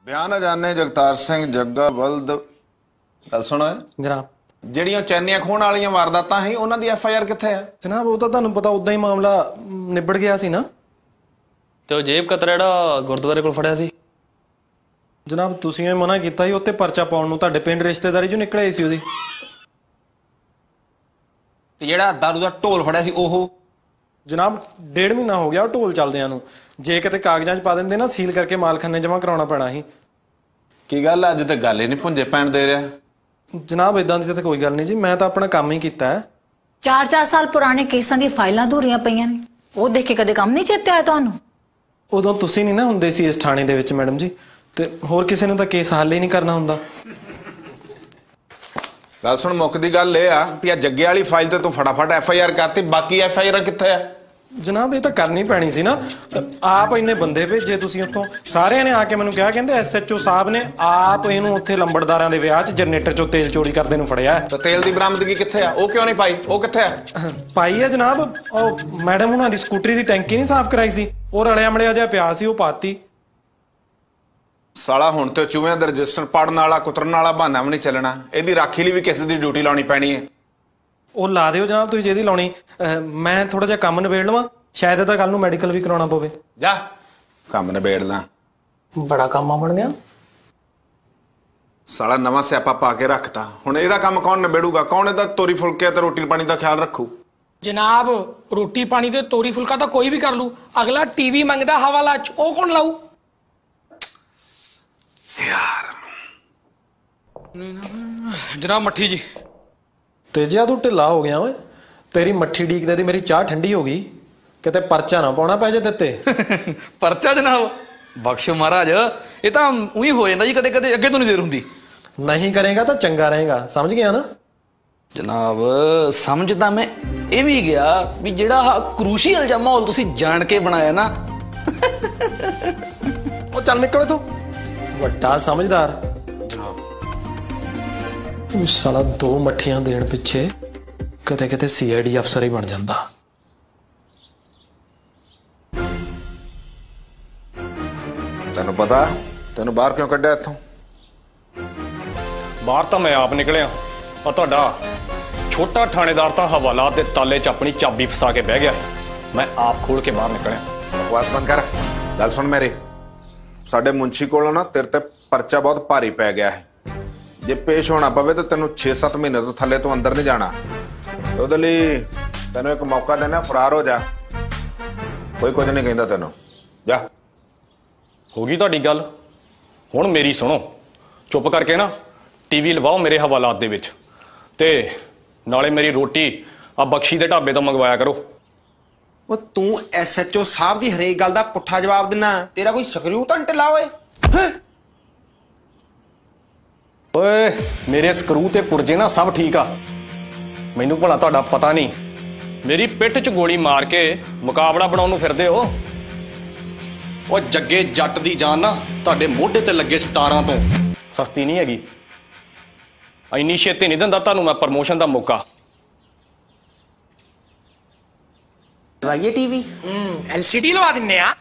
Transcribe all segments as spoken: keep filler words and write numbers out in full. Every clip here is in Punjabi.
ਬਿਆਨ ਅਜਾਨੇ ਜਗਤਾਰ ਸਿੰਘ ਜੱਗਾ ਬਲਦ ਗੱਲ ਸੁਣੋ ਜਨਾਬ। ਜਿਹੜੀਆਂ ਚੈਨੀਆਂ ਖੋਣ ਵਾਲੀਆਂ ਵਾਰਦਾਤਾਂ ਸੀ ਉਹਨਾਂ ਦੀ ਐਫ ਆਈ ਆਰ ਕਿੱਥੇ ਆ ਜਨਾਬ? ਉਹ ਤਾਂ ਤੁਹਾਨੂੰ ਪਤਾ ਉਦਾਂ ਹੀ ਮਾਮਲਾ ਨਿਬੜ ਗਿਆ ਸੀ ਨਾ। ਤੇ ਉਹ ਜੇਬ ਕਤਰਾ ਜਿਹੜਾ ਗੁਰਦੁਆਰੇ ਕੋਲ ਫੜਿਆ ਸੀ ਜਨਾਬ, ਤੁਸੀਂ ਇਹ ਮਨਾ ਕੀਤਾ ਸੀ ਉੱਤੇ ਪਰਚਾ ਪਾਉਣ ਨੂੰ। ਤੁਹਾਡੇ ਪਿੰਡ ਰਿਸ਼ਤੇਦਾਰੀ ਚੋਂ ਨਿਕਲਿਆ ਸੀ ਉਹਦੀ। ਤੇ ਜਿਹੜਾ ਦਾਰੂ ਦਾ ਢੋਲ ਫੜਿਆ ਸੀ ਉਹ ਜਨਾਬ ਡੇਢ ਮਹੀਨਾ ਹੋ ਗਿਆ ਉਹ ਢੋਲ ਚੱਲਦਿਆਂ ਨੂੰ। ਜੇ ਕਿਤੇ ਕਾਗਜ਼ਾਂ 'ਚ ਪਾ ਦਿੰਦੇ ਨਾ, ਸੀਲ ਕਰਕੇ ਮਾਲਖਾਨੇ ਜਮ੍ਹਾਂ ਕਰਾਉਣਾ ਪੈਣਾ ਸੀ। ਕੀ ਗੱਲ ਅੱਜ ਤੇ ਗੱਲ ਹੀ ਨਹੀਂ ਭੁੰਜੇ ਪੈਣ ਦੇ ਰਿਹਾ। ਜਨਾਬ ਇਦਾਂ ਦੀ ਤਾਂ ਕੋਈ ਗੱਲ ਨਹੀਂ ਜੀ, ਮੈਂ ਤਾਂ ਆਪਣਾ ਕੰਮ ਹੀ ਕੀਤਾ ਹੈ। ਚਾਰ ਚਾਰ ਸਾਲ ਪੁਰਾਣੇ ਕੇਸਾਂ ਦੀ ਫਾਈਲਾਂ ਅਧੂਰੀਆਂ ਪਈਆਂ ਨੇ, ਉਹ ਦੇਖ ਕੇ ਕਦੇ ਕੰਮ ਨਹੀਂ ਚੇਤੇ ਆਇਆ ਤੁਹਾਨੂੰ? ਉਦੋਂ ਤੁਸੀਂ ਨਹੀਂ ਨਾ ਹੁੰਦੇ ਸੀ ਇਸ ਥਾਣੇ ਦੇ ਵਿੱਚ ਮੈਡਮ ਜੀ, ਤੇ ਹੋਰ ਕਿਸੇ ਨੂੰ ਤਾਂ ਕੇਸ ਹੱਲ ਹੀ ਨਹੀਂ ਕਰਨਾ ਹੁੰਦਾ। ਗੱਲ ਸੁਣ, ਮੁੱਕਦੀ ਗੱਲ ਇਹ ਆ ਵੀ ਆ ਜੱਗੇ ਵਾਲੀ ਫਾਈਲ ਤੇ ਤੂੰ ਫਟਾਫਟ ਐਫ ਆਈ ਆਰ ਕਰਤੀ, ਬਾਕੀ ਐਫ ਆਈ ਆਰ ਕਿੱਥੇ ਆ? ਜਨਾਬ ਇਹ ਤਾਂ ਕਰਨੀ ਪੈਣੀ ਸੀ ਨਾ। ਆਪ ਇੰਨੇ ਬੰਦੇ ਭੇਜੇ ਤੁਸੀਂ ਉੱਥੋਂ, ਸਾਰਿਆਂ ਨੇ ਆ ਕੇ ਮੈਨੂੰ ਕਿਹਾ, ਕਹਿੰਦੇ ਐਸ ਐਚ ਓ ਸਾਹਿਬ ਨੇ ਆਪ ਇਹਨੂੰ ਉੱਥੇ ਲੰਬੜਦਾਰਾਂ ਦੇ ਵਿਆਹ 'ਚ ਜਨਰੇਟਰ 'ਚੋਂ ਤੇਲ ਚੋਰੀ ਕਰਦੇ ਨੂੰ ਫੜਿਆ। ਤਾਂ ਤੇਲ ਦੀ ਬਰਾਮਦਗੀ ਕਿੱਥੇ ਆ? ਉਹ ਕਿਉਂ ਨਹੀਂ ਪਾਈ? ਉਹ ਕਿੱਥੇ ਆ? ਪਾਈ ਹੈ ਜਨਾਬ। ਉਹ ਮੈਡਮ ਉਹਨਾਂ ਦੀ ਸਕੂਟਰੀ ਦੀ ਟੈਂਕੀ ਨਹੀਂ ਸਾਫ਼ ਕਰਾਈ ਸੀ, ਉਹ ਰਲਿਆ ਮਲਿਆ ਜਿਹਾ ਪਿਆ ਸੀ, ਉਹ ਪਾਤੀ। ਸਾਲਾ ਹੁਣ ਤੇ ਚੂਹਿਆਂ ਦਾ ਰਜਿਸਟਰ ਪੜਨ ਵਾਲਾ ਕੁਤਰਨ ਵਾਲਾ ਬਹਾਨਾ ਵੀ ਨਹੀਂ ਚੱਲਣਾ। ਇਹਦੀ ਰਾਖੀ ਲਈ ਵੀ ਕਿਸੇ ਦੀ ਡਿਊਟੀ ਲਾਉਣੀ ਪੈਣੀ ਹੈ। ਉਹ ਲਾ ਦਿਓ ਜਨਾਬ ਤੁਸੀਂ ਜਿਹਦੀ ਲਾਉਣੀ। ਮੈਂ ਥੋੜਾ ਜਿਹਾ ਕੰਮ ਨਿਬੇੜ ਲਵਾਂ, ਸ਼ਾਇਦ ਇਹਦਾ ਕੱਲ ਨੂੰ ਮੈਡੀਕਲ ਵੀ ਕਰਾਉਣਾ ਪਵੇ। ਜਾ ਕੰਮ ਨਿਬੇੜ ਲਾਂ। ਬੜਾ ਕੰਮ ਬਣ ਗਿਆ। ਸਾਲਾ ਨਵਾਂ ਸਿਆਪਾ ਪਾ ਕੇ ਰੱਖਤਾ। ਹੁਣ ਇਹਦਾ ਕੰਮ ਕੌਣ ਨਿਬੇੜੂਗਾ? ਕੌਣ ਇਹਦਾ ਤੋਰੀ ਫੁਲਕੇ ਤੇ ਰੋਟੀ ਪਾਣੀ ਦਾ ਖਿਆਲ ਰੱਖੂ? ਜਨਾਬ ਰੋਟੀ ਪਾਣੀ ਤੇ ਤੋਰੀ ਫੁਲਕਾ ਤਾਂ ਕੋਈ ਵੀ ਕਰ ਲੂ, ਅਗਲਾ ਟੀਵੀ ਮੰਗਦਾ ਹਵਾਲਾ ਚ, ਉਹ ਕੌਣ ਲਾਊ? ਯਾਰ ਜਨਾਬ ਮੱਠੀ ਜੀ। ਤੇਜਿਆ ਤੂੰ ਢਿੱਲਾ ਹੋ ਗਿਆ ਓਏ। ਤੇਰੀ ਮੱਠੀ ਡੀਕਦੇ ਦੀ ਮੇਰੀ ਚਾਹ ਠੰਡੀ ਹੋ ਗਈ। ਕਿਤੇ ਪਰਚਾ ਨਾ ਪਾਉਣਾ ਪੈ ਜੇ ਦਿੱਤੇ। ਪਰਚਾ ਜਨਾਬ? ਬਖਸ਼ੋ ਮਹਾਰਾਜ, ਇਹ ਤਾਂ ਉਹੀ ਹੋ ਜਾਂਦਾ ਜੀ ਕਦੇ ਕਦੇ, ਅੱਗੇ ਤੋਂ ਨਹੀਂ ਦੇਰ ਹੁੰਦੀ। ਨਹੀਂ ਕਰੇਗਾ ਤਾਂ ਚੰਗਾ ਰਹੇਗਾ, ਸਮਝ ਗਿਆ ਨਾ? ਜਨਾਬ ਸਮਝ ਤਾਂ ਮੈਂ ਇਹ ਵੀ ਗਿਆ ਵੀ ਜਿਹੜਾ ਕਰੂਸ਼ੀਅਲ ਜਿਹਾ ਮਾਹੌਲ ਤੁਸੀਂ ਜਾਣ ਕੇ ਬਣਾਇਆ ਨਾ। ਉਹ ਚੱਲ ਨਿਕਲ ਤੂੰ, ਵੱਡਾ ਸਮਝਦਾਰ। ਉਹ ਸਾਲਾ ਦੋ ਮੱਠੀਆਂ ਦੇਣ ਪਿੱਛੇ ਕਿਤੇ ਕਿਤੇ ਸੀ ਆਈ ਡੀ ਅਫਸਰ ਹੀ ਬਣ ਜਾਂਦਾ। ਤੈਨੂੰ ਪਤਾ ਤੈਨੂੰ ਬਾਹਰ ਕਿਉਂ ਕੱਢਿਆ ਇੱਥੋਂ? ਬਾਹਰ ਤਾਂ ਮੈਂ ਆਪ ਨਿਕਲਿਆ, ਆ ਤੁਹਾਡਾ ਛੋਟਾ ਥਾਣੇਦਾਰ ਤਾਂ ਹਵਾਲਾਤ ਦੇ ਤਾਲੇ 'ਚ ਆਪਣੀ ਚਾਬੀ ਫਸਾ ਕੇ ਬਹਿ ਗਿਆ। ਮੈਂ ਆਪ ਖੋਲ ਕੇ ਬਾਹਰ ਨਿਕਲਿਆ। ਬਕਵਾਸ ਬੰਦ ਕਰ। ਗੱਲ ਸੁਣ ਮੇਰੀ, ਸਾਡੇ ਮੁੰਸ਼ੀ ਕੋਲ ਨਾ ਤੇਰੇ ਤੇ ਪਰਚਾ ਬਹੁਤ ਭਾਰੀ ਪੈ ਗਿਆ ਹੈ। ਜੇ ਪੇਸ਼ ਹੋਣਾ ਪਵੇ ਤਾਂ ਤੈਨੂੰ ਛੇ ਸੱਤ ਮਹੀਨੇ ਤੋਂ ਥੱਲੇ ਤੋਂ ਅੰਦਰ ਨਹੀਂ ਜਾਣਾ। ਉਹਦੇ ਲਈ ਤੈਨੂੰ ਇੱਕ ਮੌਕਾ ਦੇਣਾ, ਫਰਾਰ ਹੋ ਜਾ। ਕੋਈ ਕੁਝ ਨਹੀਂ ਕਹਿੰਦਾ ਤੈਨੂੰ, ਜਾ। ਹੋ ਗਈ ਤੁਹਾਡੀ ਗੱਲ, ਹੁਣ ਮੇਰੀ ਸੁਣੋ। ਚੁੱਪ ਕਰਕੇ ਨਾ ਟੀਵੀ ਲਵਾਓ ਮੇਰੇ ਹਵਾਲਾਤ ਦੇ ਵਿੱਚ, ਤੇ ਨਾਲੇ ਮੇਰੀ ਰੋਟੀ ਆ ਬਖਸ਼ੀ ਦੇ ਢਾਬੇ ਤੋਂ ਮੰਗਵਾਇਆ ਕਰੋ। ਉਹ ਤੂੰ ਐਸ ਐਚ ਓ ਸਾਹਿਬ ਦੀ ਹਰੇਕ ਗੱਲ ਦਾ ਪੁੱਠਾ ਜਵਾਬ ਦਿੰਨਾ, ਤੇਰਾ ਕੋਈ ਸਕਰੂ ਤਾਂ ਢਿੱਲਾ ਓਏ? ਓਏ ਮੇਰੇ ਸਕਰੂ ਤੇ ਪੁਰਜੇ ਨਾ ਸਭ ਠੀਕ ਆ, ਮੈਨੂੰ ਭਲਾ ਤੁਹਾਡਾ ਪਤਾ ਨਹੀਂ। ਮੇਰੀ ਪਿੱਠ 'ਚ ਗੋਲੀ ਮਾਰ ਕੇ ਮੁਕਾਬਲਾ ਬਣਾਉਣ ਨੂੰ ਫਿਰਦੇ ਹੋ। ਉਹ ਜੱਗੇ ਜੱਟ ਦੀ ਜਾਨ ਨਾ ਤੁਹਾਡੇ ਮੋਢੇ ਤੇ ਲੱਗੇ ਸਤਾਰਾਂ ਤੋਂ ਸਸਤੀ ਨਹੀਂ ਹੈਗੀ। ਇੰਨੀ ਛੇਤੀ ਨਹੀਂ ਦਿੰਦਾ ਤੁਹਾਨੂੰ ਮੈਂ ਪ੍ਰਮੋਸ਼ਨ ਦਾ ਮੌਕਾ। ਲਵਾਈਏ ਟੀਵੀ? ਐਲ ਸੀ ਡੀ ਲਵਾ ਦਿੰਨੇ ਆ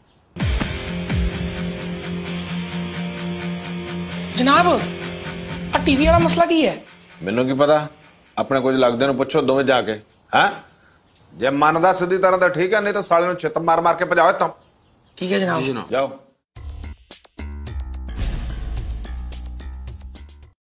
ਜਨਾਬ। ਆ ਟੀਵੀ ਵਾਲਾ ਮਸਲਾ ਕੀ ਹੈ? ਮੈਨੂੰ ਕੀ ਪਤਾ, ਆਪਣੇ ਕੁਝ ਲੱਗਦੇ ਨੂੰ ਪੁੱਛੋ ਦੋਵੇਂ ਜਾ ਕੇ। ਹੈ ਜੇ ਮੰਨਦਾ ਸਿੱਧੀ ਤਰ੍ਹਾਂ ਤਾਂ ਠੀਕ ਹੈ, ਨਹੀਂ ਤਾਂ ਸਾਲੇ ਨੂੰ ਛਿੱਤ ਮਾਰ ਮਾਰ ਕੇ ਭਜਾਓ ਇੱਥੋਂ। ਠੀਕ ਹੈ ਜਨਾਬ। ਜਾਓ।